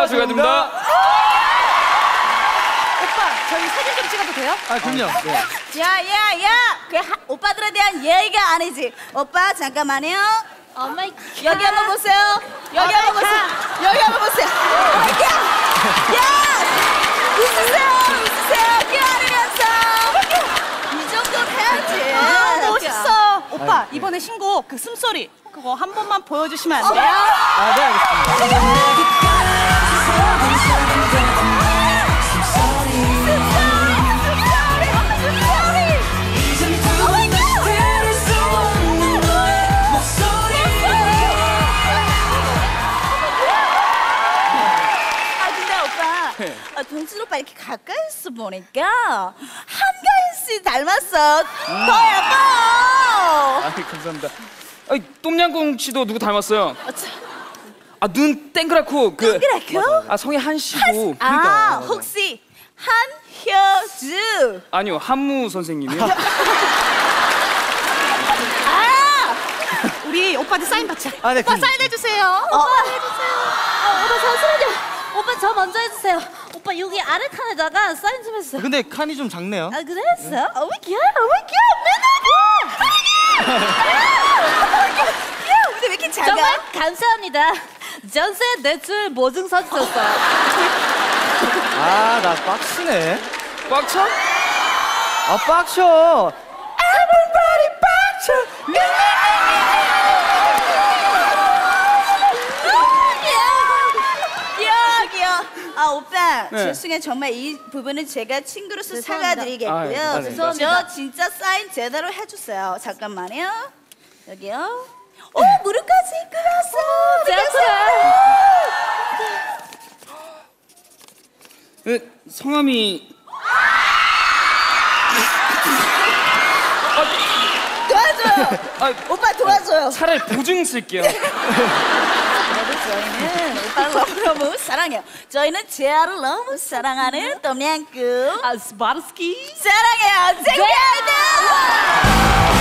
축하드립니다. 축하드립니다. 오빠, 저희 사진 좀 찍어도 돼요? 아, 그럼요. 네. 야야야, 그게 오빠들에 대한 예의가 아니지. 오빠 잠깐만요. 여기 한번 보세요. 여기 한번 보세요. 여기 한번 보세요. 야, 웃으세요, 웃으세요. 껴안으면서 이 정도는 해야지. 멋있어. 오빠, 이번에 신곡 그 숨소리 그거 한 번만 보여주시면 안 돼요? 아, 네, 알겠습니다. 동진 오빠 이렇게 가까이서 보니까 한가인 씨 닮았어. 더 예뻐. 아, 감사합니다. 똠양꿍 씨도 누구 닮았어요? 아, 눈 땡그랗고 동그랗고? 아, 성이 한 씨고. 아, 혹시 한효주? 아니요, 한무 선생님이요. 아, 우리 오빠한테 사인 받자. 아, 네, 오빠 그럼. 사인 해주세요. 오빠 해주세요. 오빠 잠시만요. 오빠 저 먼저 해주세요. 오빠 여기 아래 칸에다가 사인 좀 해주세요. 근데 칸이 좀 작네요. 아 그래 했어요? Oh my god, oh my god, 야, 근데 왜 이렇게 작아? 정말 감사합니다. 전세 대출 보증 서주셨어요. 아, 나 빡치네. 꽉 차? 아, 빡쳐. Everybody 빡쳐. 귀여워. 아, 오빠, 네. 죄송해요. 정말 이 부분은 제가 친구로서 죄송합니다. 사과드리겠고요. 아, 네. 죄송합니다. 저 진짜 사인 제대로 해주세요. 잠깐만요. 여기요. 오, 무릎까지 입고 왔어. 네, 성함이 도와줘요. 아, 오빠 도와줘요. 차라리 보증 쓸게요. 그래도 저희는 오빠를 너무너무 사랑해요. 저희는 제아를 너무 사랑하는 똠양꿍 아 스바르스키. 사랑해요. 쟁여야